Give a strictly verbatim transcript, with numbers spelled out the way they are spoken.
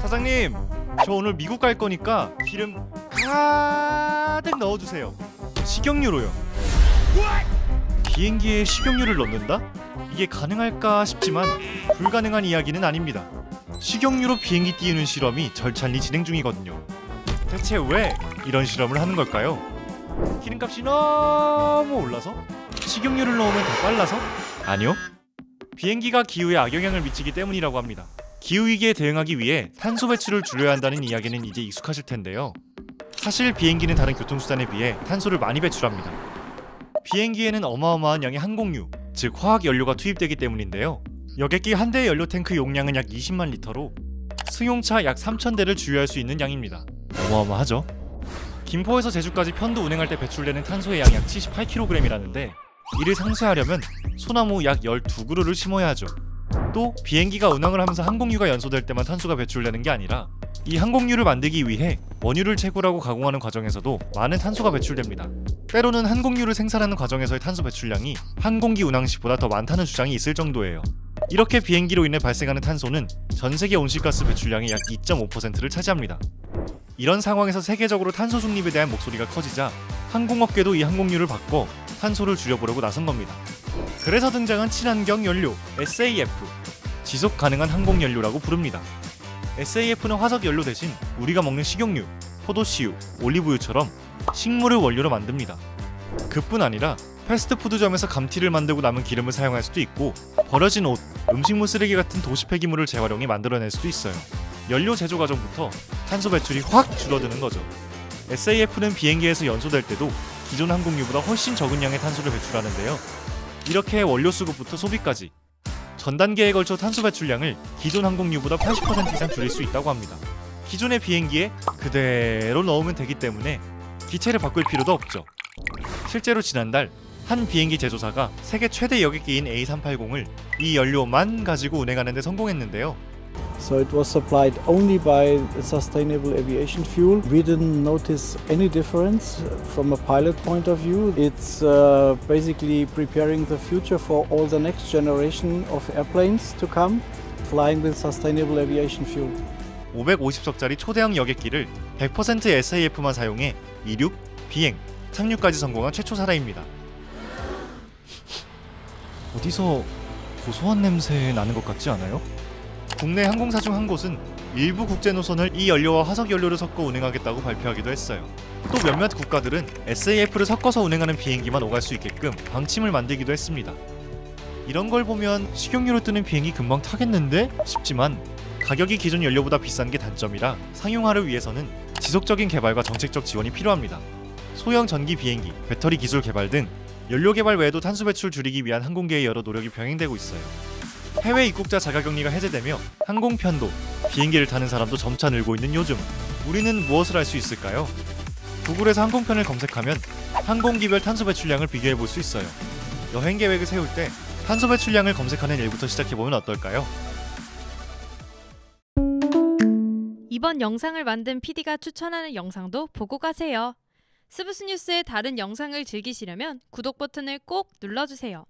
사장님, 저 오늘 미국 갈 거니까 기름 가득 넣어주세요. 식용유로요. 비행기에 식용유를 넣는다? 이게 가능할까 싶지만 불가능한 이야기는 아닙니다. 식용유로 비행기 띄우는 실험이 절찬리 진행 중이거든요. 대체 왜 이런 실험을 하는 걸까요? 기름값이 너무 올라서? 식용유를 넣으면 더 빨라서? 아니요. 비행기가 기후에 악영향을 미치기 때문이라고 합니다. 기후위기에 대응하기 위해 탄소 배출을 줄여야 한다는 이야기는 이제 익숙하실 텐데요. 사실 비행기는 다른 교통수단에 비해 탄소를 많이 배출합니다. 비행기에는 어마어마한 양의 항공유, 즉 화학연료가 투입되기 때문인데요. 여객기 한 대의 연료 탱크 용량은 약 이십만 리터로 승용차 약 삼천 대를 주유할 수 있는 양입니다. 어마어마하죠? 김포에서 제주까지 편도 운행할 때 배출되는 탄소의 양이 약 칠십팔 킬로그램이라는데 이를 상쇄하려면 소나무 약 열두 그루를 심어야 하죠. 또 비행기가 운항을 하면서 항공유가 연소될 때만 탄소가 배출되는 게 아니라 이 항공유를 만들기 위해 원유를 채굴하고 가공하는 과정에서도 많은 탄소가 배출됩니다. 때로는 항공유를 생산하는 과정에서의 탄소 배출량이 항공기 운항 시보다 더 많다는 주장이 있을 정도예요. 이렇게 비행기로 인해 발생하는 탄소는 전 세계 온실가스 배출량의 약 이 점 오 퍼센트를 차지합니다. 이런 상황에서 세계적으로 탄소 중립에 대한 목소리가 커지자 항공업계도 이 항공유를 바꿔 탄소를 줄여보려고 나선 겁니다. 그래서 등장한 친환경 연료 에스에이에프, 지속 가능한 항공 연료라고 부릅니다. 에스에이에프는 화석 연료 대신 우리가 먹는 식용유, 포도씨유, 올리브유처럼 식물을 원료로 만듭니다. 그뿐 아니라 패스트푸드점에서 감튀를 만들고 남은 기름을 사용할 수도 있고 버려진 옷, 음식물 쓰레기 같은 도시 폐기물을 재활용해 만들어낼 수도 있어요. 연료 제조 과정부터 탄소 배출이 확 줄어드는 거죠. 에스에이에프는 비행기에서 연소될 때도 기존 항공유보다 훨씬 적은 양의 탄소를 배출하는데요. 이렇게 원료 수급부터 소비까지 전 단계에 걸쳐 탄소 배출량을 기존 항공유보다 팔십 퍼센트 이상 줄일 수 있다고 합니다. 기존의 비행기에 그대로 넣으면 되기 때문에 기체를 바꿀 필요도 없죠. 실제로 지난달 한 비행기 제조사가 세계 최대 여객기인 에이 삼백팔십을 이 연료만 가지고 운행하는 데 성공했는데요. So it was supplied only by sustainable aviation fuel. We didn't notice any difference from a pilot point of view. It's uh, basically preparing the future for all the next generation of airplanes to come, flying with sustainable aviation fuel. 오백오십 석짜리 초대형 여객기를 백 퍼센트 에스에이에프만 사용해 이륙, 비행, 착륙까지 성공한 최초 사례입니다. 어디서 고소한 냄새 나는 것 같지 않아요? 국내 항공사 중 한 곳은 일부 국제 노선을 이 연료와 화석 연료를 섞어 운행하겠다고 발표하기도 했어요. 또 몇몇 국가들은 에스에이에프를 섞어서 운행하는 비행기만 오갈 수 있게끔 방침을 만들기도 했습니다. 이런 걸 보면 식용유로 뜨는 비행기 금방 타겠는데? 싶지만 가격이 기존 연료보다 비싼 게 단점이라 상용화를 위해서는 지속적인 개발과 정책적 지원이 필요합니다. 소형 전기 비행기, 배터리 기술 개발 등 연료 개발 외에도 탄소 배출 줄이기 위한 항공계의 여러 노력이 병행되고 있어요. 해외 입국자 자가격리가 해제되며 항공 편도, 비행기를 타는 사람도 점차 늘고 있는 요즘 우리는 무엇을 할 수 있을까요? 구글에서 항공편을 검색하면 항공기별 탄소 배출량을 비교해 볼 수 있어요. 여행 계획을 세울 때 탄소 배출량을 검색하는 일부터 시작해보면 어떨까요? 이번 영상을 만든 피디가 추천하는 영상도 보고 가세요. 스브스 뉴스의 다른 영상을 즐기시려면 구독 버튼을 꼭 눌러주세요.